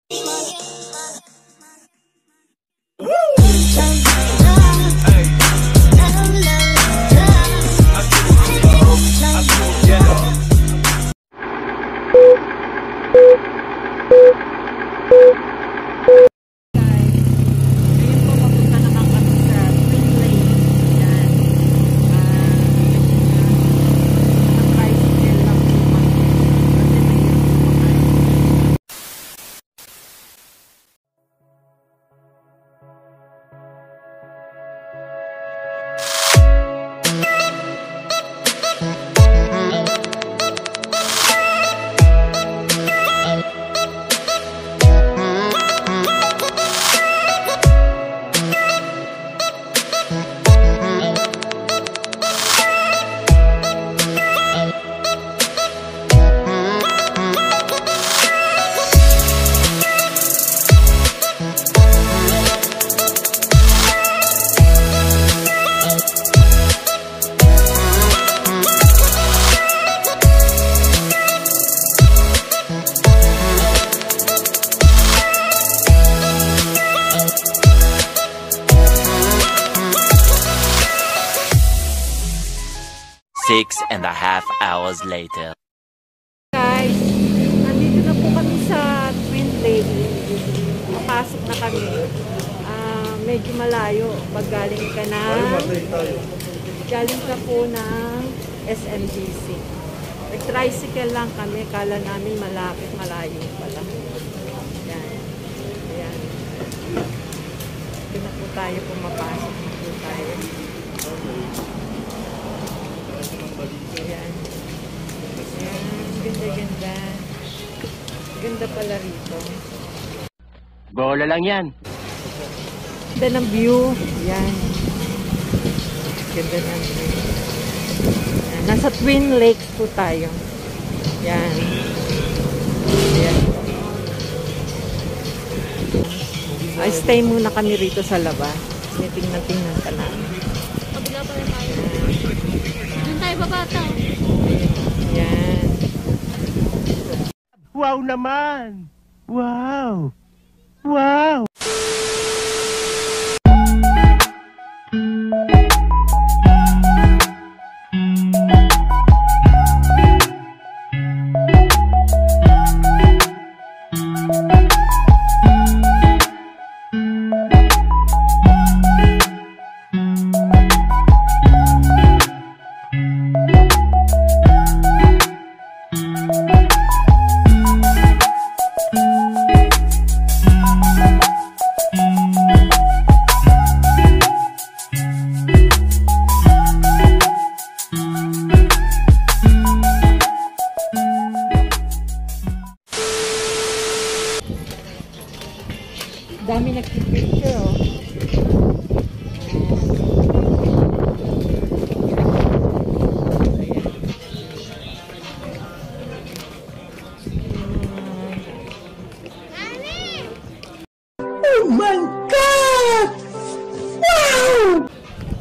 6.5 hours later. Guys, nandito na po kami sa Twin Lake. Papasok na kami. Medyo malayo. Pag galing ka po ng SMGC. Nag-tricycle lang kami. Kala namin malapit, malayo pala. Yan. Ayan. Dito na po tayo pumapasok na po tayo. Ayan. Ayan. Ganda-ganda. Ganda pala rito. Bola lang yan. Ganda ng view. Ayan. Ganda ng view. Ayan. Nasa Twin Lakes po tayo. Ayan. Ayan. Ay, stay muna kami rito sa labas. Tingnan ka namin. Kabila pa rin tayo. Doon tayo babata. Ayan. Wow naman! Wow! Wow! Dami nagpipicture, oh. Oh my God! Wow!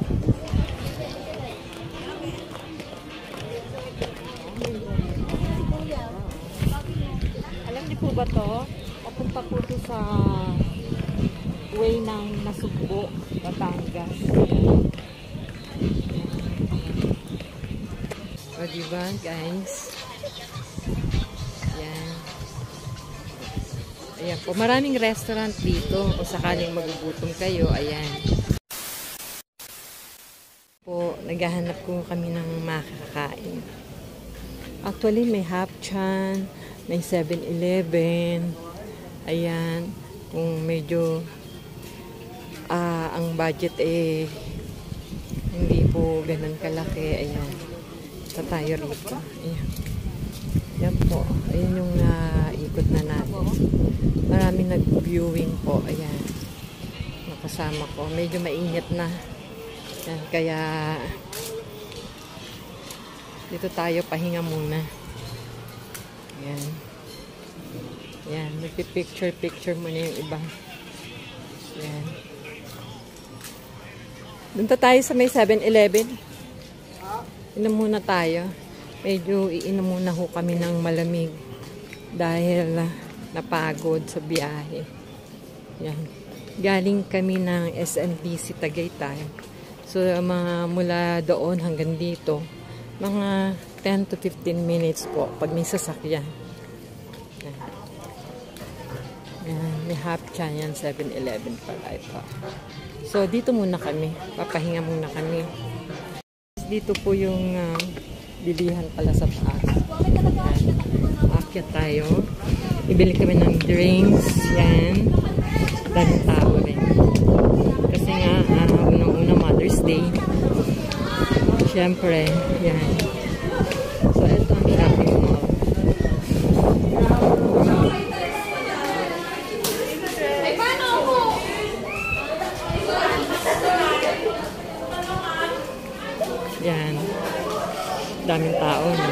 Alam niyo po ba to? Papunta po to sa way ng Nasugbo, Batangas. O diba, guys? Yan. Ayan po. Maraming restaurant dito. Kung sakaling magugutom kayo, ayan. Po, naghahanap ko kami ng makakain. Actually, may Hapchan, may 7-Eleven. Ayan. Kung medyo ang budget hindi po ganun kalaki, ayan, sa tayo rito, ayan, yan po, ayan yung ikot na natin, maraming nag-viewing po, ayan, nakasama ko, medyo mainit na, ayan, kaya dito tayo pahinga muna, ayan, ayan, nagpipicture muna yung iba, ayan. Punta tayo sa may 7-Eleven. Inom muna tayo. Medyo iinom muna ho kami ng malamig. Dahil napagod sa biyahe. Yan. Galing kami ng SMBC Tagaytay. So, mga mula doon hanggang dito, mga 10 to 15 minutes po pag may sasakyan. Yan. Yan. May Happy Chanyan 7-Eleven pala ito. So, dito muna kami. Papahinga muna kami. Dito po yung bilihan pala sa taas. Akyat tayo. Ibili kami ng drinks. Yan. Daming tao rin. Kasi nga, unang-una Mother's Day. Siyempre, yan. So, ito ang shopping mall. Yan. Daming tao, no?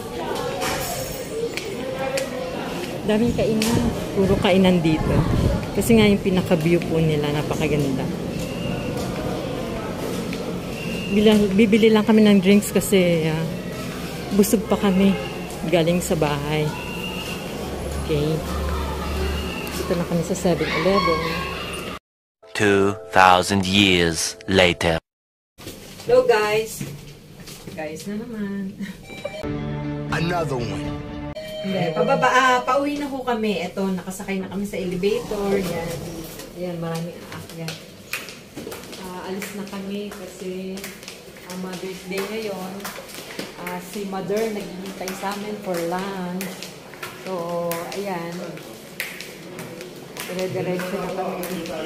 Daming kainan. Puro kainan dito. Kasi nga yung pinaka-view po nila, napakaganda. Bibili lang kami ng drinks kasi busog pa kami galing sa bahay. Okay. Dito na kami sa 7-Eleven. 2,000 years later. Hello guys! Guys na naman. Another one. Hindi, pauwi na ho kami. Ito, nakasakay na kami sa elevator. Yan. Ayan, maraming aakyat. Alis na kami kasi Mother's Day ngayon. Si Mother naghihintay sa amin for lunch. So, ayan. Dire-diretso na kami.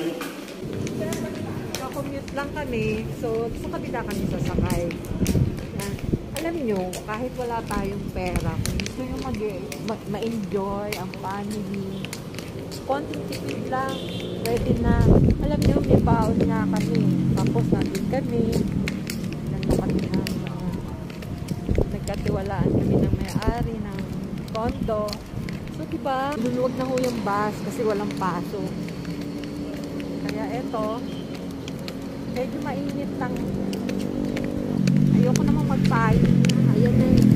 Commute lang kami. So, sa kabila kami sasakay. Alam nyo, kahit wala tayong pera, kung gusto nyo ma-enjoy ang family, konting tipid lang, pwede na. Alam nyo, may baon nga kami. Tapos nandun kami. Nandun kami ng nagkatiwalaan kami ng may-ari ng condo. So, diba, luluwag na ho yung bus kasi walang paso. Kaya eto, medyo mainit lang. Ayoko namang magpayo. Ayan na eh.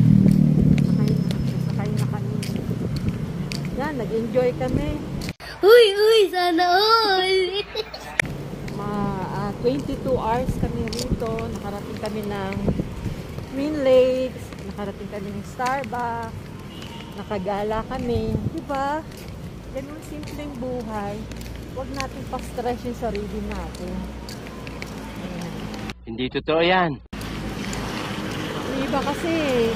Sakay na kami. Yan, nag-enjoy kami. Uy, sana all! 22 hours kami rito. Nakarating kami ng Twin Lakes. Nakarating kami ng Starbucks. Nakagala kami. Diba? Ganun simpleng buhay. Huwag natin pa-stress yung sarili natin. Ayan. Hindi totoo yan. Yung iba kasi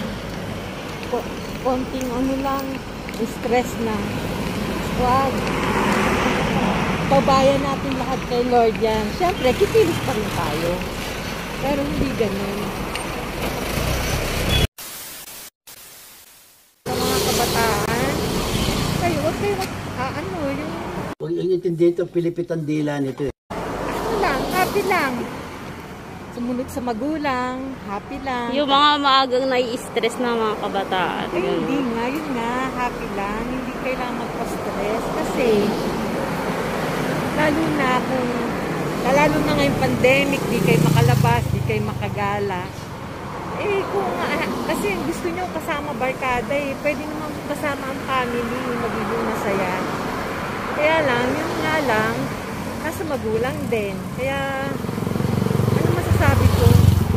konting ano lang, stress na. Wag. Pabayan natin lahat kay Lord yan. Siyempre, kikilos pa rin tayo. Pero hindi ganun. Sa mga kabataan, kayo, huwag kayo, yung Huwag yung intindi ito, Pilipit ang dila nito. ano lang, happy lang. Sumunod sa magulang, happy lang. Yung mga maagang nai-stress na mga kabataan. Ay, hindi nga, yun nga, happy lang. Hindi kailangan magpa-stress kasi lalo na ngayong pandemic, di kayo makalabas, di kayo makagala. Eh, kasi gusto nyo kasama barkada eh, pwede naman kasama ang family, magiging masaya. Kaya lang, yun nga lang, nasa magulang din. Kaya, ano masasabi ko?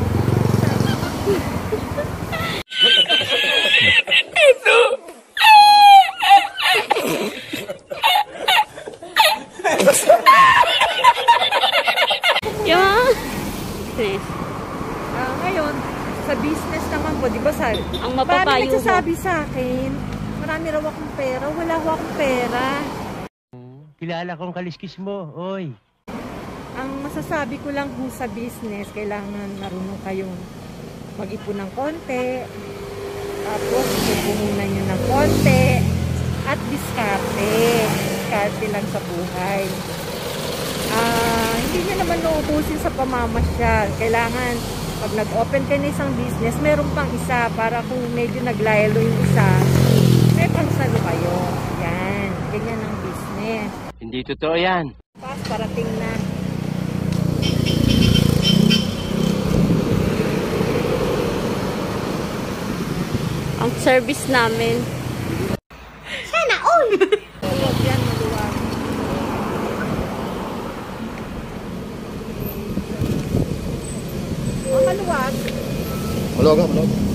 Yung stress. Ngayon, sa business naman po, di ba Ang marami mapapayo mo. nagsasabi sa akin, marami raw akong pera, wala ho akong pera. Kilala kong kaliskis mo, oy. Ang masasabi ko lang po sa business, kailangan marunong kayong mag-ipon ng konti, tapos pupuhunan nyo ng konti, at diskarte. Diskarte lang sa buhay. Hindi nyo naman nauubusin sa pamamasyal. Kailangan, pag nag-open kayo ng isang business, meron pang isa para kung medyo naglaylo yung isa, may pangsalo kayo. Yan. Ganyan ang business. Hindi totoo yan. Pas, parating na. Ang service namin. Sana Yan, maluwag. Oh, maluwag. Malaga.